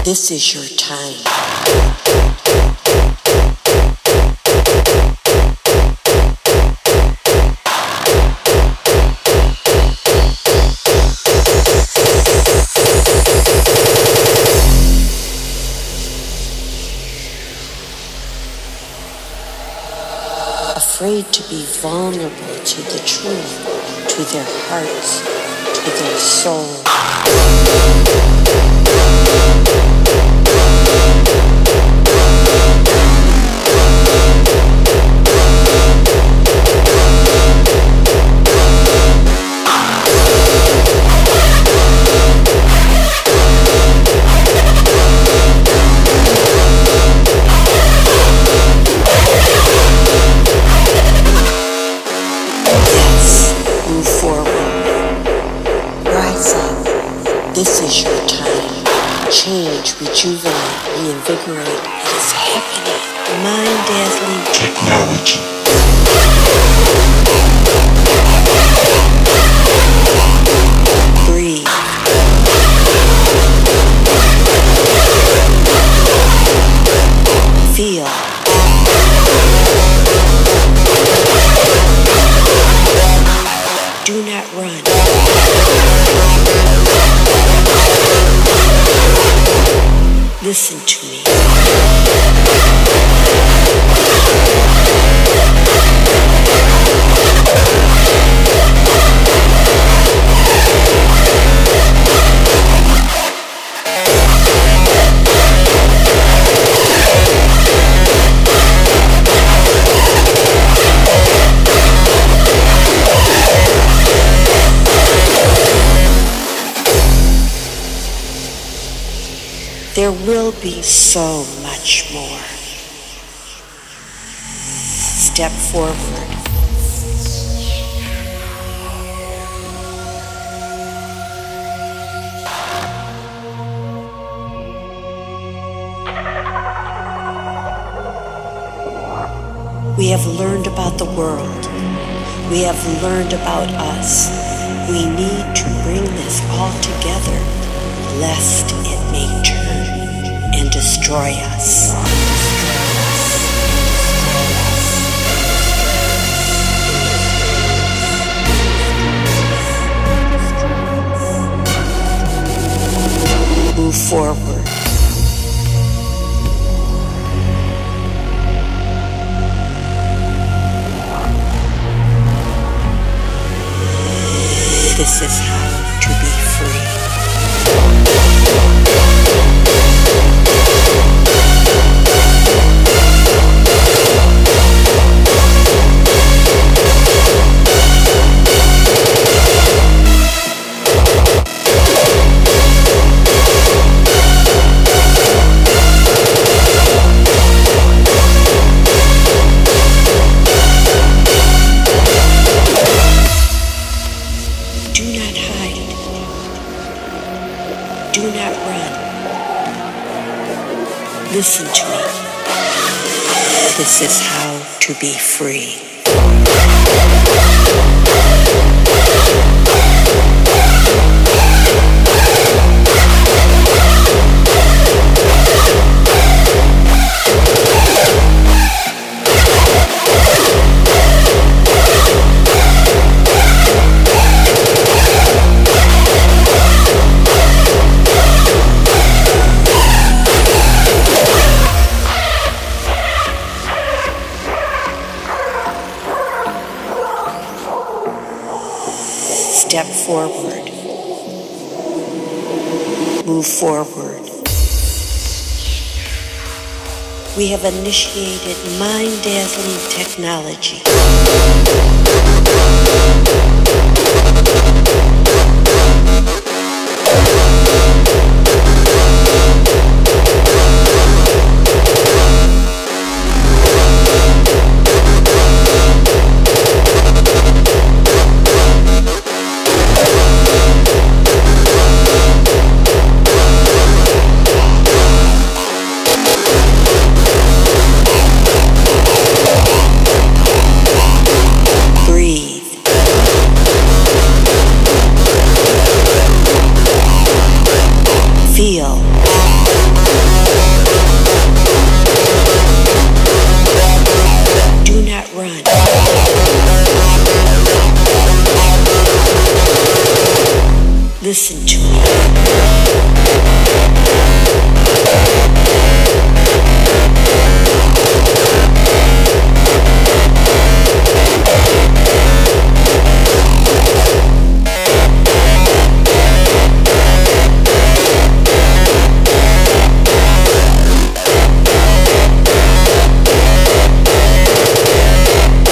This is your time. Afraid to be vulnerable to the truth, to their hearts, to their soul. This is your time. Change, rejuvenate, reinvigorate. It is happening. Mind-dazzling technology. Breathe. Feel. Do not run. Listen to me. There will be so much more. Step forward. We have learned about the world. We have learned about us. We need to bring this all together, lest it may turn and destroy us. Move forward. This is how to be free. Do not run. Listen to me. This is how to be free. Step forward. Move forward. We have initiated mind-dazzling technology. Breathe. listen to me.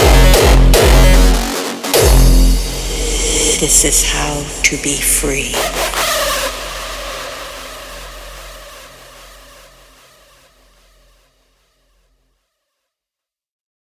This is how to be free.